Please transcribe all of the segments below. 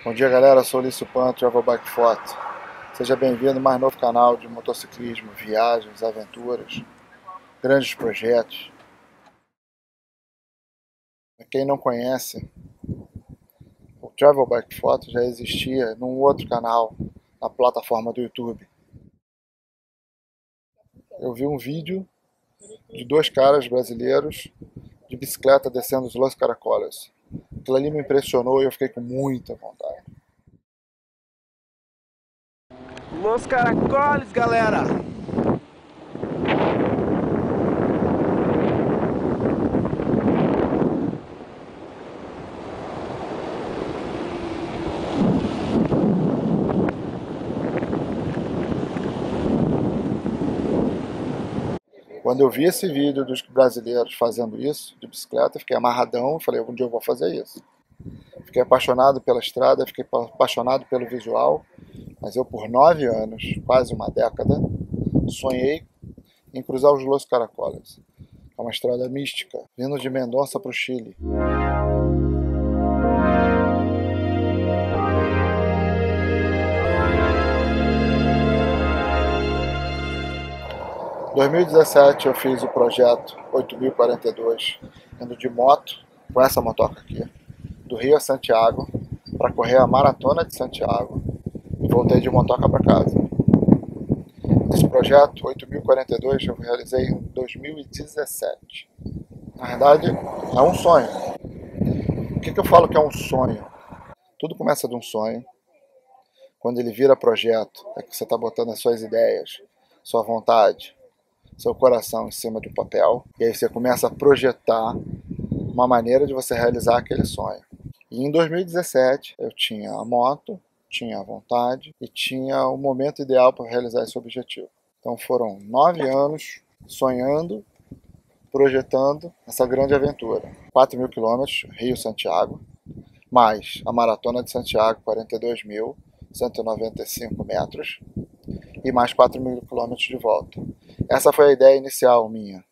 Bom dia, galera, eu sou o Lício Pan, Travel Bike Foto. Seja bem-vindo a mais novo canal de motociclismo, viagens, aventuras, grandes projetos. Para quem não conhece, o Travel Bike Foto já existia num outro canal, na plataforma do YouTube. Eu vi um vídeo de dois caras brasileiros de bicicleta descendo os Los Caracoles. Aquilo ali me impressionou e eu fiquei com muita vontade. Los Caracoles, galera! Quando eu vi esse vídeo dos brasileiros fazendo isso, de bicicleta, eu fiquei amarradão e falei, um dia eu vou fazer isso. Fiquei apaixonado pela estrada, fiquei apaixonado pelo visual, mas eu por 9 anos, quase uma década, sonhei em cruzar os Los Caracoles. É uma estrada mística, vindo de Mendoza para o Chile. Em 2017 eu fiz o projeto 8042, indo de moto, com essa motoca aqui, do Rio a Santiago, para correr a Maratona de Santiago, e voltei de motoca para casa. Esse projeto 8042 eu realizei em 2017. Na verdade, é um sonho. O que eu falo que é um sonho? Tudo começa de um sonho. Quando ele vira projeto, é que você está botando as suas ideias, sua vontade, seu coração em cima do papel, e aí você começa a projetar uma maneira de você realizar aquele sonho. E em 2017 eu tinha a moto, tinha a vontade e tinha o momento ideal para realizar esse objetivo. Então foram 9 anos sonhando, projetando essa grande aventura. 4.000 quilômetros, Rio-Santiago, mais a Maratona de Santiago, 42.195 metros, e mais 4.000 quilômetros de volta. Essa foi a ideia inicial minha.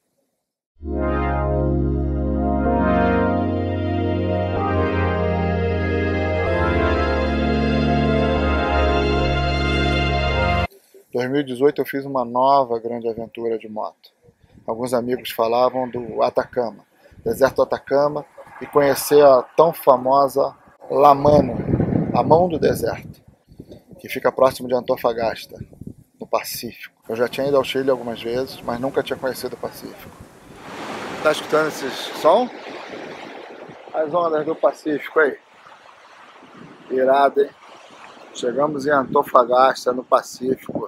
Em 2018 eu fiz uma nova grande aventura de moto. Alguns amigos falavam do Atacama, deserto do Atacama, e conhecer a tão famosa La Mano, a mão do deserto, que fica próximo de Antofagasta, no Pacífico. Eu já tinha ido ao Chile algumas vezes, mas nunca tinha conhecido o Pacífico. Tá escutando esse som? As ondas do Pacífico aí. Irado, hein? Chegamos em Antofagasta, no Pacífico.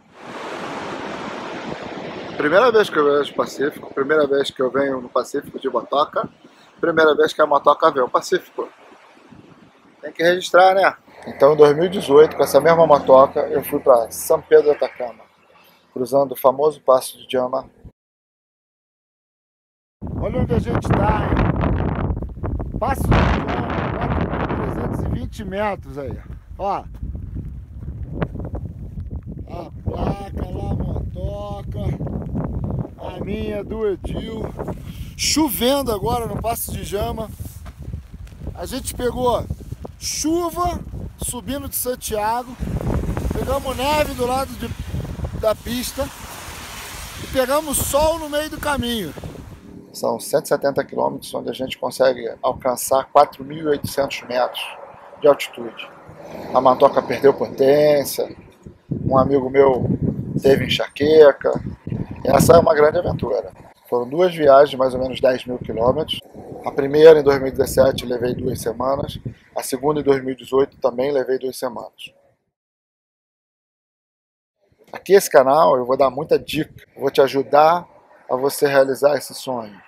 Primeira vez que eu vejo o Pacífico, primeira vez que eu venho no Pacífico de motoca, primeira vez que a motoca vê o Pacífico. Tem que registrar, né? Então em 2018, com essa mesma motoca, eu fui para São Pedro do Atacama, cruzando o famoso Passo de Jama. Olha onde a gente está, hein? Passo de Jama, 4.320 metros aí. Ó. A placa lá, a motoca. A minha do Edil. Chovendo agora no Passo de Jama. A gente pegou chuva subindo de Santiago. Pegamos neve do lado da pista. E pegamos sol no meio do caminho. São 170 quilômetros, onde a gente consegue alcançar 4.800 metros de altitude. A motoca perdeu potência, um amigo meu teve enxaqueca. Essa é uma grande aventura. Foram duas viagens de mais ou menos 10.000 quilômetros. A primeira, em 2017, levei 2 semanas. A segunda, em 2018, também levei 2 semanas. Aqui esse canal eu vou dar muita dica. Eu vou te ajudar a você realizar esse sonho.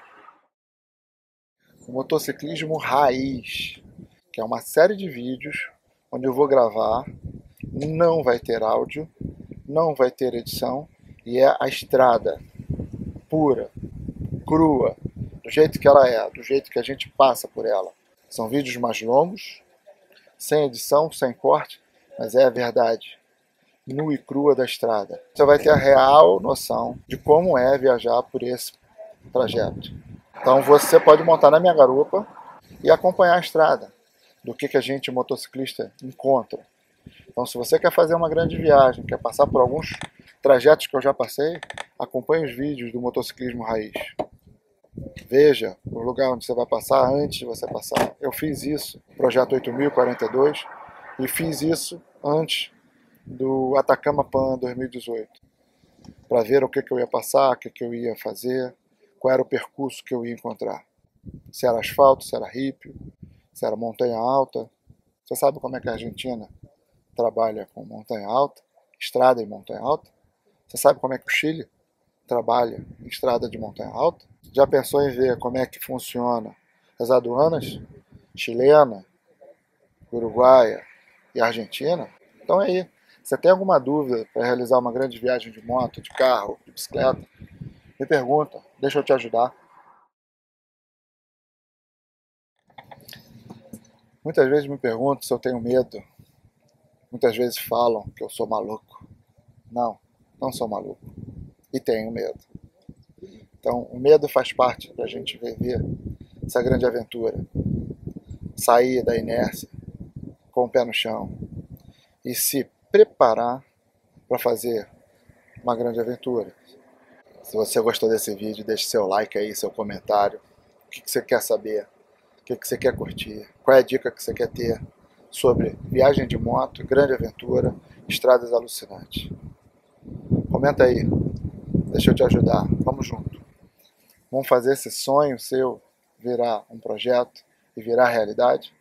O motociclismo raiz, que é uma série de vídeos onde eu vou gravar, não vai ter áudio, não vai ter edição, e é a estrada pura, crua, do jeito que ela é, do jeito que a gente passa por ela. São vídeos mais longos, sem edição, sem corte, mas é a verdade nua e crua da estrada. Você vai ter a real noção de como é viajar por esse trajeto. Então você pode montar na minha garupa e acompanhar a estrada. do que a gente, motociclista, encontra. Então, se você quer fazer uma grande viagem, quer passar por alguns trajetos que eu já passei, acompanhe os vídeos do motociclismo raiz. Veja o lugar onde você vai passar antes de você passar. Eu fiz isso no projeto 8042 e fiz isso antes do Atacama Pan 2018, para ver o que eu ia passar, o que eu ia fazer, qual era o percurso que eu ia encontrar. Se era asfalto, se era rípio, se era montanha alta. Você sabe como é que a Argentina trabalha com montanha alta, estrada em montanha alta? Você sabe como é que o Chile trabalha em estrada de montanha alta? Já pensou em ver como é que funciona as aduanas chilena, uruguaia e argentina? Então aí, você tem alguma dúvida para realizar uma grande viagem de moto, de carro, de bicicleta? Me pergunta, deixa eu te ajudar. Muitas vezes me perguntam se eu tenho medo. Muitas vezes falam que eu sou maluco. Não, não sou maluco. E tenho medo. Então, o medo faz parte da gente viver essa grande aventura. Sair da inércia com o pé no chão e se preparar para fazer uma grande aventura. Se você gostou desse vídeo, deixe seu like aí, seu comentário. O que você quer saber? O que você quer curtir? Qual é a dica que você quer ter sobre viagem de moto, grande aventura, estradas alucinantes? Comenta aí, deixa eu te ajudar, vamos junto. Vamos fazer esse sonho seu virar um projeto e virar realidade?